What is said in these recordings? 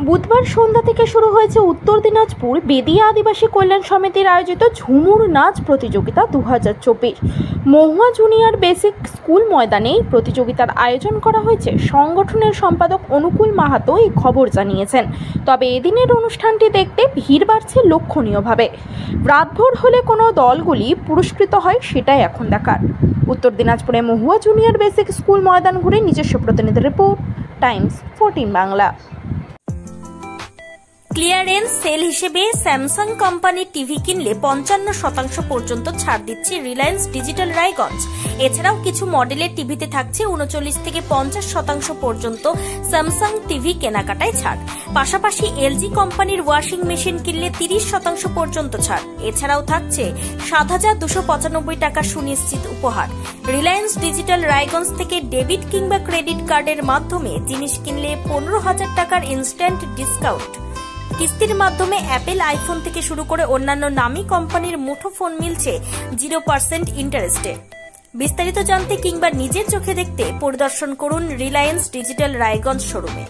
বুধবার সন্ধ্যা থেকে শুরু হয়েছে উত্তর দিনাজপুর বেদিয়া আদিবাসী কল্যাণ সমিতির আয়োজিত ঝুমুর নাচ প্রতিযোগিতা 2024। মহুয়া জুনিয়র বেসিক স্কুল ময়দানে এই প্রতিযোগিতার আয়োজন করা হয়েছে। সংগঠনের সম্পাদক অনুকূল মাহাতো এই খবর জানিয়েছেন। তবে এদিনের অনুষ্ঠানটি দেখতে ভিড় বাড়ছে লক্ষণীয়ভাবে। রাতভর হলে কোনো দলগুলি পুরস্কৃত হয় সেটাই এখন দেখার। উত্তর দিনাজপুরে মহুয়া জুনিয়র বেসিক স্কুল ময়দান ঘুরে নিজস্ব প্রতিনিধি report, Times 14 Bangla. Clearance sale হিসেবে স্যামসাং কোম্পানির টিভি কিনলে 55% পর্যন্ত ছাড় দিচ্ছে রিলায়েন্স ডিজিটাল রায়গঞ্জ। এছাড়াও কিছু মডেলের টিভিতে থাকছে 39 থেকে 50% পর্যন্ত স্যামসাং টিভি কেনাকাটায় ছাড়। পাশাপাশি এলজি কোম্পানির ওয়াশিং মেশিন কিনলে 30% পর্যন্ত ছাড়। এছাড়াও থাকছে 7,295 টাকা সুনিশ্চিত উপহার। রিলায়েন্স ডিজিটাল রায়গঞ্জ থেকে ডেবিট কিংবা ক্রেডিট কার্ডের মাধ্যমে জিনিস কিনলে 15,000 টাকার ইনস্ট্যান্ট ডিসকাউন্ট। কিস্তির মাধ্যমে অ্যাপেল আইফোন থেকে শুরু করে অন্যান্য নামী কোম্পানির মুঠোফোন মিলছে 0% ইন্টারেস্টে। বিস্তারিত জানতে কিংবা নিজের চোখে দেখতে পরিদর্শন করুন রিলায়েন্স ডিজিটাল রায়গঞ্জ শোরুমে।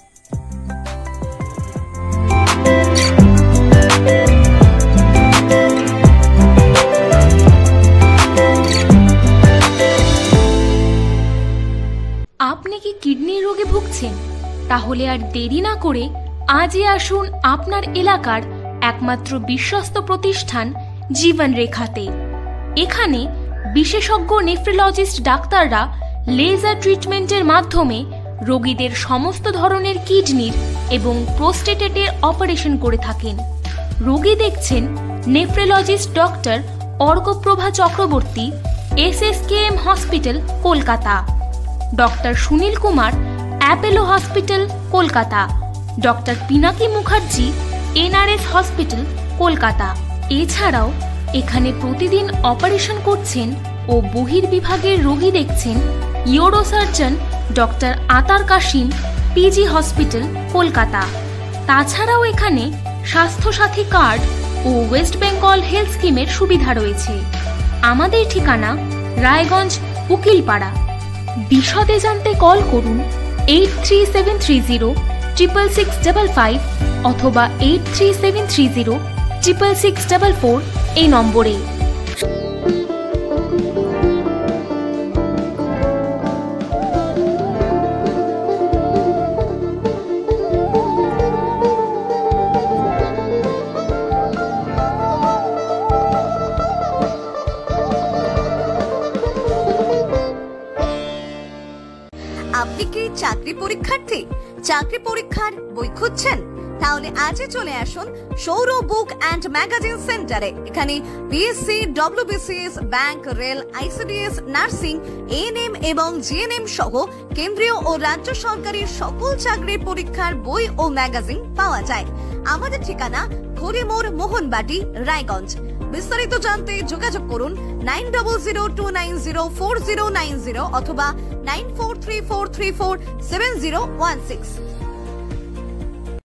আপনি কি কিডনি রোগে ভুগছেন? তাহলে আর দেরি না করে আজই আসুন আপনার এলাকার একমাত্র বিশ্বস্ত প্রতিষ্ঠান জীবন রেখাতে। এখানে বিশেষজ্ঞ নেফ্রোলজিস্ট ডাক্তাররা লেজার ট্রিটমেন্টের মাধ্যমে রোগীদের সমস্ত ধরনের কিডনির এবং প্রোস্টেটের অপারেশন করে থাকেন। রোগী দেখছেন nephrologist doctor Arkaprava Chakraborty, SSKM hospital, Kolkata. Doctor Sunil Kumar, Apollo hospital, Kolkata. Doctor Pinaki Mukherjee, NRS hospital, Kolkata. এছাড়াও এখানে প্রতিদিন অপারেশন করছেন ও বহির্বিভাগের রোগী দেখছেন ইউরোসার্জন ডক্টর আতার কাশিম, PG হসপিটাল, কলকাতা। তাছাড়াও এখানে স্বাস্থ্যসাথী কার্ড ও ওয়েস্ট বেঙ্গল হেলথ স্কিমের সুবিধা রয়েছে। আমাদের ঠিকানা রায়গঞ্জ, উকিলপাড়া। বিশদে জানতে কল করুন 8373066655 অথবা 8373066644 এই নম্বরে। আপনি কি চাকরি পরীক্ষার্থী? চাকরি পরীক্ষার বই খুঁজছেন? তাহলে আজই চলে আসুন সৌর বুক অ্যান্ড ম্যাগাজিন সেন্টারে। এখানে BSc, WBCS, bank, rail, ICDS, nursing, ANM এবং GNM সহ কেন্দ্রীয় ও রাজ্য সরকারের সকল চাকরির পরীক্ষার বই ও ম্যাগাজিন পাওয়া যায়। আমাদের ঠিকানা হরিমোড়, মোহনবাটি, রায়গঞ্জ। বিস্তারিত জানতে যোগাযোগ করুন 9002904090 অথবা 9434347016।